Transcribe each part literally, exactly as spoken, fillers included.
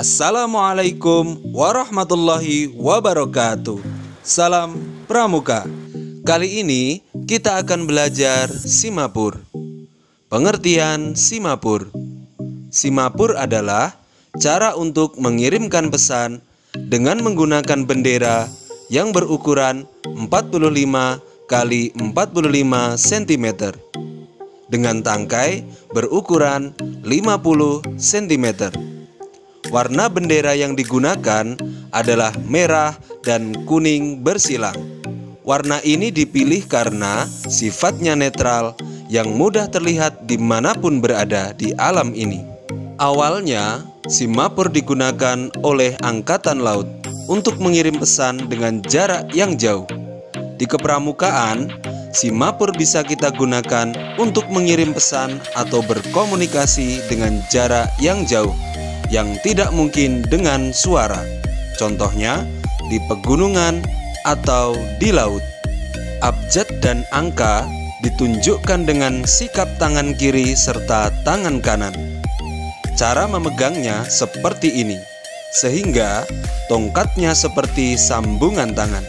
Assalamualaikum warahmatullahi wabarakatuh. Salam Pramuka. Kali ini kita akan belajar Simapur. Pengertian Simapur. Simapur adalah cara untuk mengirimkan pesan dengan menggunakan bendera yang berukuran empat puluh lima kali empat puluh lima sentimeter dengan tangkai berukuran lima puluh sentimeter. Warna bendera yang digunakan adalah merah dan kuning bersilang. Warna ini dipilih karena sifatnya netral yang mudah terlihat dimanapun berada di alam ini. Awalnya, Simapur digunakan oleh Angkatan Laut untuk mengirim pesan dengan jarak yang jauh. Di kepramukaan, Simapur bisa kita gunakan untuk mengirim pesan atau berkomunikasi dengan jarak yang jauh yang tidak mungkin dengan suara. Contohnya di pegunungan atau di laut. Abjad dan angka ditunjukkan dengan sikap tangan kiri serta tangan kanan. Cara memegangnya seperti ini, sehingga tongkatnya seperti sambungan tangan.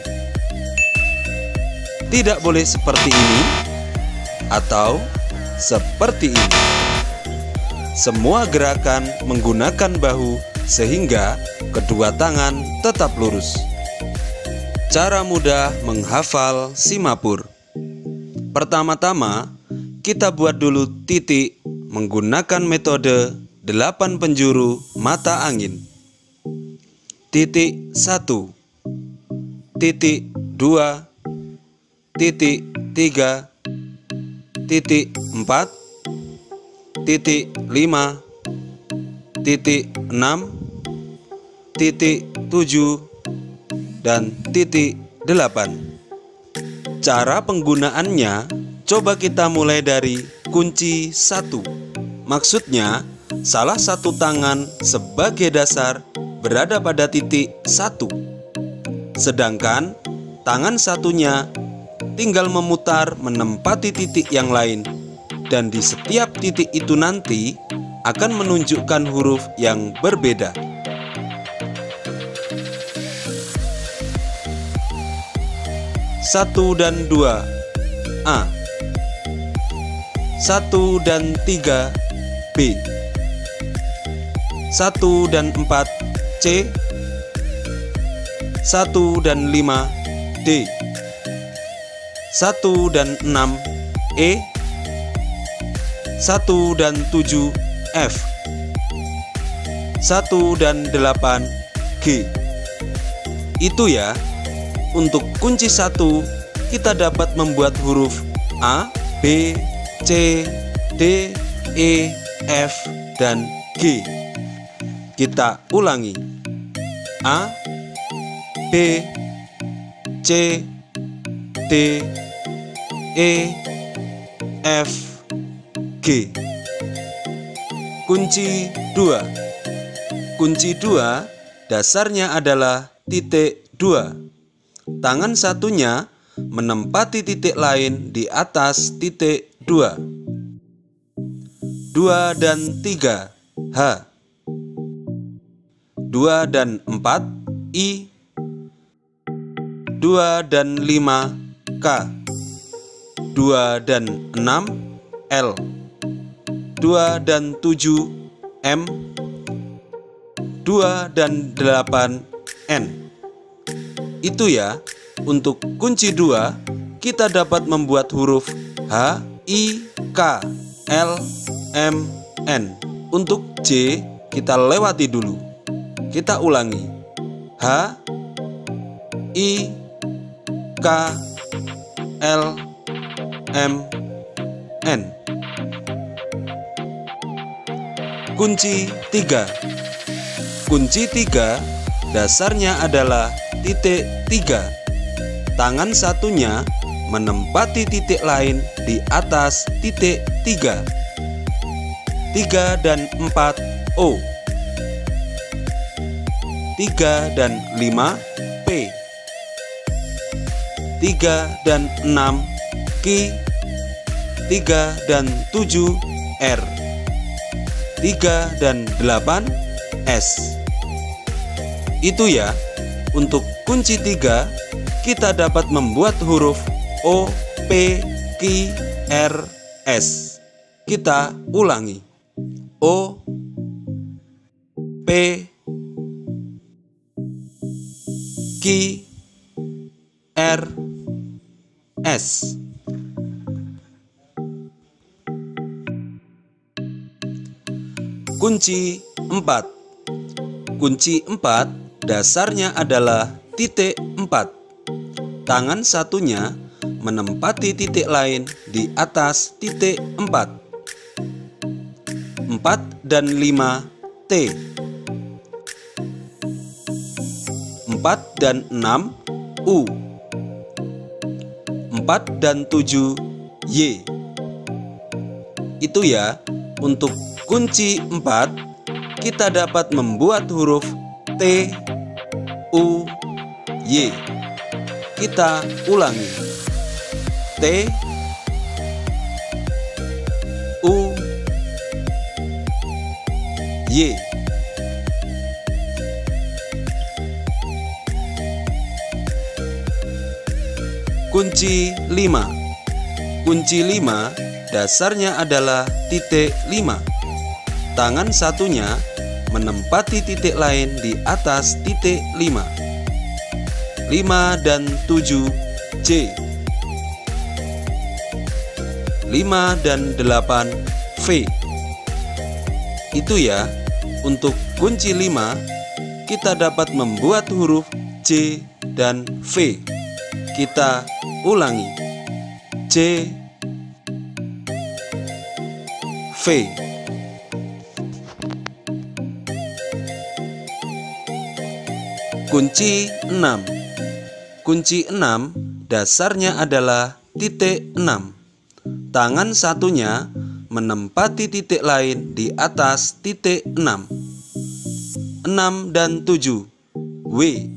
Tidak boleh seperti ini atau seperti ini. Semua gerakan menggunakan bahu sehingga kedua tangan tetap lurus. Cara mudah menghafal Simapur. Pertama-tama, kita buat dulu titik menggunakan metode delapan penjuru mata angin. Titik satu, titik dua, titik tiga, titik empat, titik lima, titik enam, titik tujuh, dan titik delapan. Cara penggunaannya, coba kita mulai dari kunci satu. Maksudnya, salah satu tangan sebagai dasar berada pada titik satu, sedangkan tangan satunya tinggal memutar menempati titik yang lain. Dan di setiap titik itu nanti akan menunjukkan huruf yang berbeda. Satu dan dua A. Satu dan tiga B. Satu dan empat C. Satu dan lima D. Satu dan enam E. Satu dan tujuh F. Satu dan delapan G. Itu ya. Untuk kunci satu, kita dapat membuat huruf A, B, C, D, E, F, dan G. Kita ulangi. A, B, C, D, E, F, G. Kunci dua. Kunci dua dasarnya adalah titik dua. Tangan satunya menempati titik lain di atas titik dua. Dua dan tiga H. Dua dan empat I. Dua dan lima K. Dua dan enam L. Dua dan tujuh M. Dua dan delapan N. Itu ya. Untuk kunci dua, kita dapat membuat huruf H, I, K, L, M, N. Untuk J, kita lewati dulu. Kita ulangi. H, I, K, L, M, N. Kunci tiga. Kunci tiga dasarnya adalah titik tiga. Tangan satunya menempati titik lain di atas titik tiga. Tiga dan empat O. Tiga dan lima P. Tiga dan enam Q. Tiga dan tujuh R. Tiga dan delapan S. Itu ya. Untuk kunci tiga, kita dapat membuat huruf O, P, Q, R, S. Kita ulangi. O, P, Q, R, S. Kunci empat. Kunci empat dasarnya adalah titik empat. Tangan satunya menempati titik lain di atas titik empat. empat dan lima T. empat dan enam U. empat dan tujuh Y. Itu ya, untuk kunci empat kita dapat membuat huruf T, U, Y. Kita ulangi. T, U, Y. Kunci lima. Kunci lima dasarnya adalah titik lima. Tangan satunya menempati titik lain di atas titik lima. lima dan tujuh J. lima dan delapan V. Itu ya, untuk kunci lima kita dapat membuat huruf J dan V. Kita ulangi. J, V. Kunci enam. Kunci enam dasarnya adalah titik enam. Tangan satunya menempati titik lain di atas titik enam. enam dan tujuh W.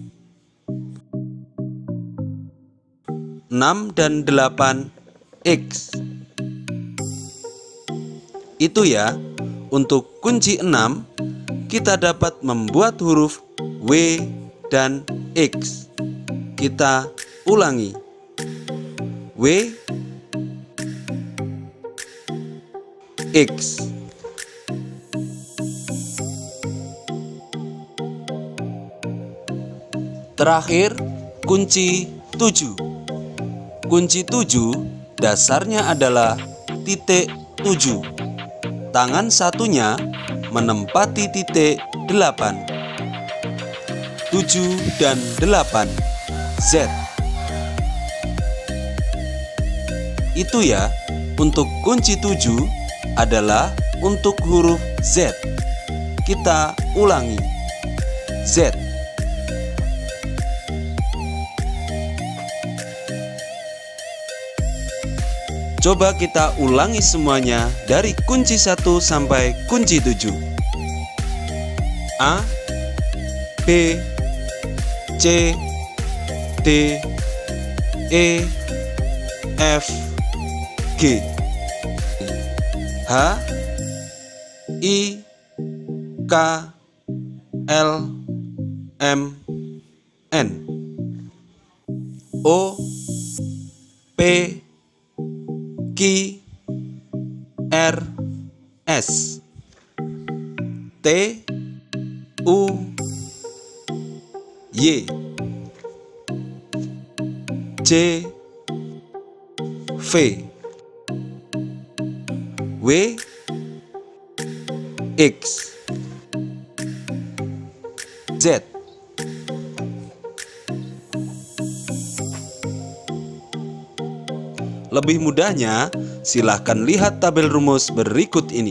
enam dan delapan X. Itu ya, untuk kunci enam kita dapat membuat huruf W dan X. Kita ulangi. W, X. Terakhir, kunci tujuh. Kunci tujuh dasarnya adalah titik tujuh. Tangan satunya menempati titik delapan. tujuh dan delapan Z. Itu ya, untuk kunci tujuh adalah untuk huruf Z. Kita ulangi. Z. Coba kita ulangi semuanya dari kunci satu sampai kunci tujuh. A, B, C, D, E, F, G, H, I, K, L, M, N, O, P, Q, R, S, T, U, Y, J, V, W, X, Z. Lebih mudahnya, silahkan lihat tabel rumus berikut ini.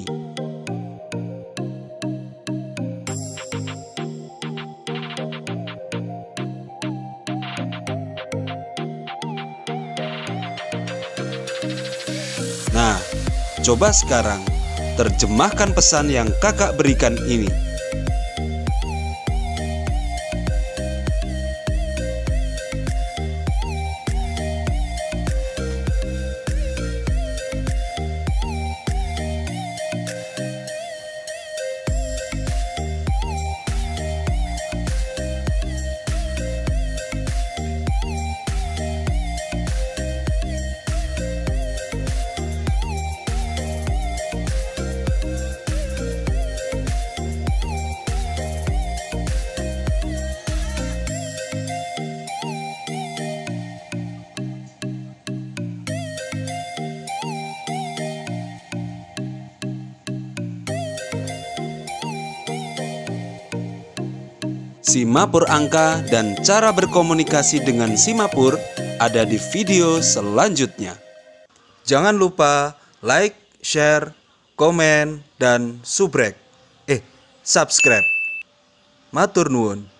Nah, coba sekarang terjemahkan pesan yang kakak berikan ini. Simapur angka dan cara berkomunikasi dengan Simapur ada di video selanjutnya. Jangan lupa like, share, komen, dan subrek. Eh, subscribe. Matur nuwun.